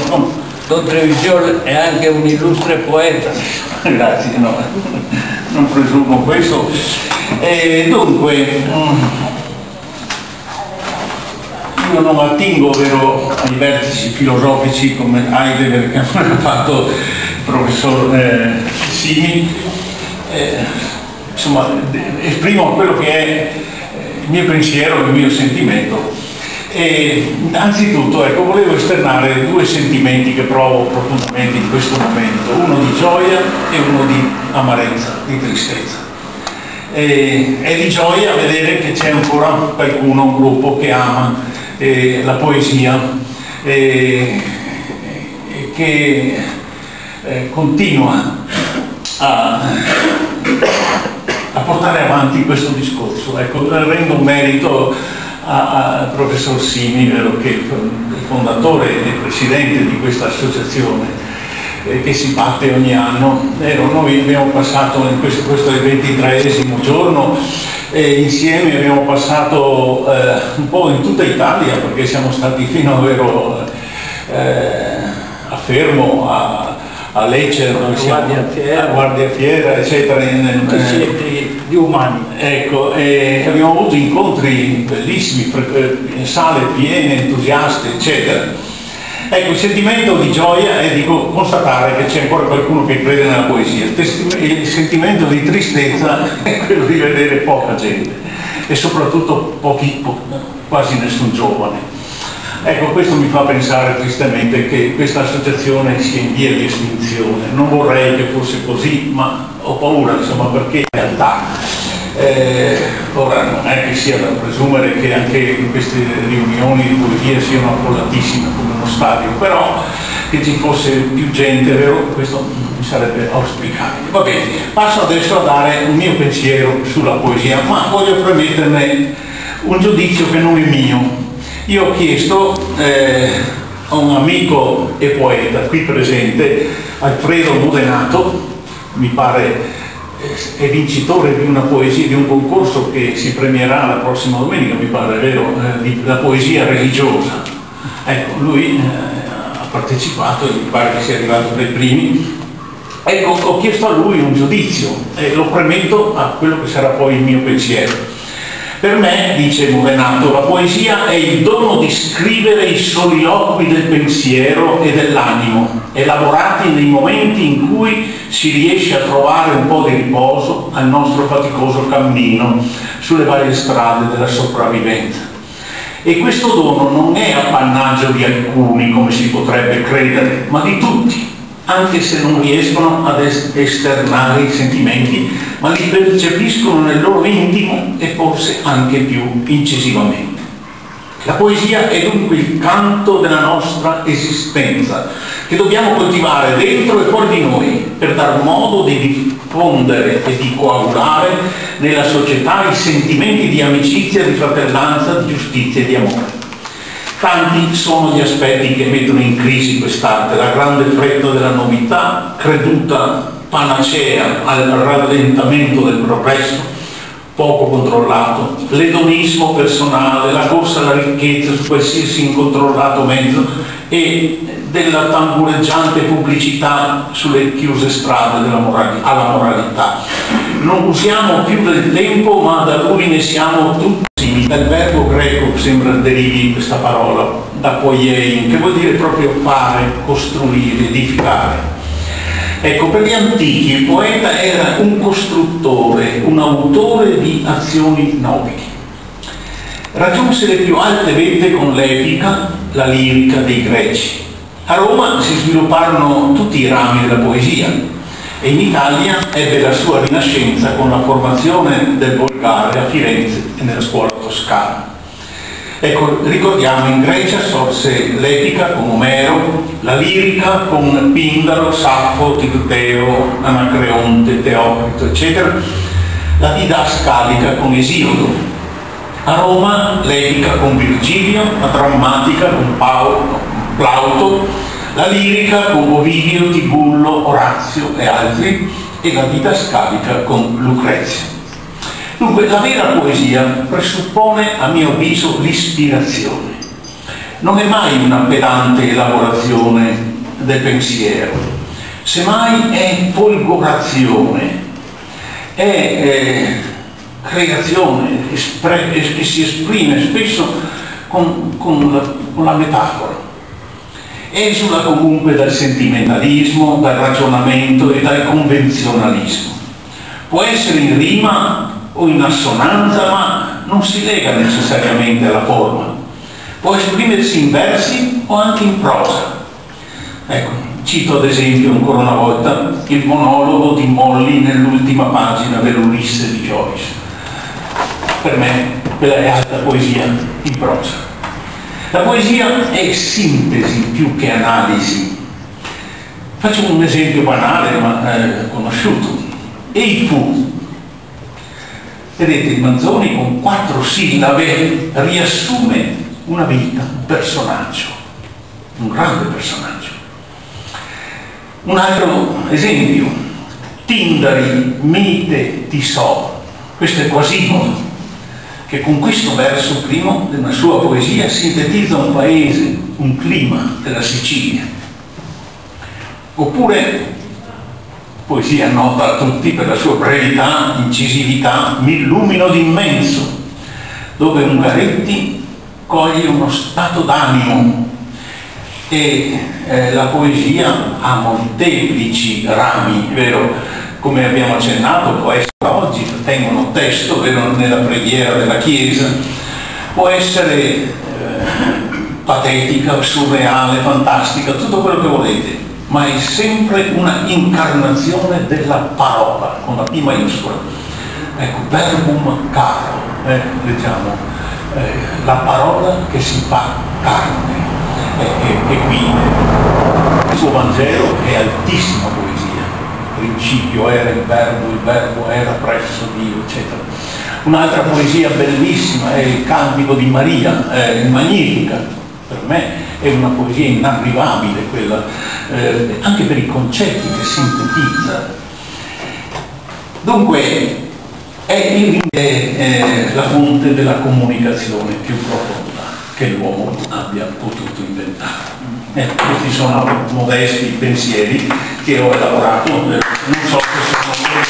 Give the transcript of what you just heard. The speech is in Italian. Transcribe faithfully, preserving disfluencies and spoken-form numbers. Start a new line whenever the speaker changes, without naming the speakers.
Don Trevigioli è anche un illustre poeta.
Grazie, no, non presumo questo. E dunque, io non attingo vero ai vertici filosofici come Heidegger che ha fatto il professor eh, Simi, eh, insomma esprimo quello che è il mio pensiero, il mio sentimento. E anzitutto ecco, volevo esternare due sentimenti che provo profondamente in questo momento, uno di gioia e uno di amarezza, di tristezza. E, è di gioia vedere che c'è ancora qualcuno, un gruppo che ama eh, la poesia e, e che eh, continua a, a portare avanti questo discorso. Ecco, rendo merito al professor Simi, vero, che è il fondatore e presidente di questa associazione eh, che si batte ogni anno. Vero, noi abbiamo passato in questo, questo è il ventitreesimo giorno e insieme abbiamo passato eh, un po' in tutta Italia, perché siamo stati fino a, vero, eh, a Fermo, a, a Lecce, dove siamo, a Guardia Fiera, eccetera, in,
di umani.
Ecco, e abbiamo avuto incontri bellissimi, in sale piene, entusiaste, eccetera. Ecco, il sentimento di gioia è di constatare che c'è ancora qualcuno che crede nella poesia. Il sentimento di tristezza è quello di vedere poca gente e soprattutto pochi, quasi nessun giovane. Ecco, questo mi fa pensare tristemente che questa associazione sia in via di estinzione. Non vorrei che fosse così, ma ho paura, insomma, perché in realtà eh, ora non è che sia da presumere che anche queste riunioni di poesia siano affollatissime come uno stadio, però che ci fosse più gente, vero? Questo mi sarebbe auspicabile. Va bene, passo adesso a dare un mio pensiero sulla poesia, ma voglio premetterne un giudizio che non è mio. Io ho chiesto eh, a un amico e poeta qui presente, Alfredo Modenato, mi pare eh, è vincitore di una poesia, di un concorso che si premierà la prossima domenica, mi pare, vero, eh, di la poesia religiosa. Ecco, lui eh, ha partecipato e mi pare che sia arrivato tra i primi. Ecco, ho chiesto a lui un giudizio e lo premetto a quello che sarà poi il mio pensiero. Per me, dice Modenato, la poesia è il dono di scrivere i soliloqui del pensiero e dell'animo, elaborati nei momenti in cui si riesce a trovare un po' di riposo al nostro faticoso cammino sulle varie strade della sopravvivenza. E questo dono non è appannaggio di alcuni, come si potrebbe credere, ma di tutti, anche se non riescono ad esternare i sentimenti, ma li percepiscono nel loro intimo e forse anche più incisivamente. La poesia è dunque il canto della nostra esistenza, che dobbiamo coltivare dentro e fuori di noi, per dar modo di diffondere e di coagulare nella società i sentimenti di amicizia, di fratellanza, di giustizia e di amore. Tanti sono gli aspetti che mettono in crisi quest'arte, la grande fretta della novità, creduta panacea al rallentamento del progresso, poco controllato, l'edonismo personale, la corsa alla ricchezza su qualsiasi incontrollato mezzo e della tambureggiante pubblicità sulle chiuse strade della morali- alla moralità. Non usiamo più del tempo, ma da lui ne siamo tutti. Dal verbo greco sembra derivi questa parola, da poiein, che vuol dire proprio fare, costruire, edificare. Ecco, per gli antichi il poeta era un costruttore, un autore di azioni nobili. Raggiunse le più alte vette con l'epica, la lirica dei greci. A Roma si svilupparono tutti i rami della poesia e in Italia ebbe la sua rinascenza con la formazione del volgare a Firenze e nella scuola toscana. Ecco, ricordiamo, in Grecia sorse l'epica con Omero, la lirica con Pindaro, Saffo, Tirteo, Anacreonte, Teocrito, eccetera, la didascalica con Esiodo. A Roma l'epica con Virgilio, la drammatica con Paolo, Plauto, la lirica con Ovidio, Tibullo, Orazio e altri, e la didascalica con Lucrezia. Dunque, la vera poesia presuppone, a mio avviso, l'ispirazione. non è mai una pedante elaborazione del pensiero, semmai è folgorazione, è eh, creazione che si esprime spesso con, con, la, con la metafora. Esula comunque dal sentimentalismo, dal ragionamento e dal convenzionalismo. Può essere in rima o in assonanza, ma non si lega necessariamente alla forma. Può esprimersi in versi o anche in prosa. Ecco, cito ad esempio ancora una volta il monologo di Molly nell'ultima pagina dell'Ulisse di Joyce. Per me quella è alta poesia in prosa. La poesia è sintesi più che analisi. Faccio un esempio banale ma eh, conosciuto. Ei fu. Vedete, il Manzoni con quattro sillabe riassume una vita, un personaggio, un grande personaggio. Un altro esempio, Tindari, mite, ti so. Questo è Quasimodo, che con questo verso primo della sua poesia sintetizza un paese, un clima della Sicilia. Oppure, poesia nota a tutti per la sua brevità, incisività, M'illumino d'immenso, dove Ungaretti coglie uno stato d'animo e eh, la poesia ha molteplici rami, vero? Come abbiamo accennato, può essere oggi, tengono testo, vero, nella preghiera della Chiesa, può essere eh, patetica, surreale, fantastica, tutto quello che volete, ma è sempre una incarnazione della parola, con la P maiuscola. Ecco, verbum caro, eh, diciamo, eh, la parola che si fa carne, eh, e qui il suo Vangelo è altissima poesia. Principio era il verbo, il verbo era presso Dio, eccetera. Un'altra poesia bellissima è il Cantico di Maria, eh, il Magnificat. Per me è una poesia inarrivabile quella, eh, anche per i concetti che sintetizza. Dunque è, il, è, è la fonte della comunicazione più profonda che l'uomo abbia potuto inventare. Eh, questi sono modesti pensieri che ho elaborato, eh, non so se sono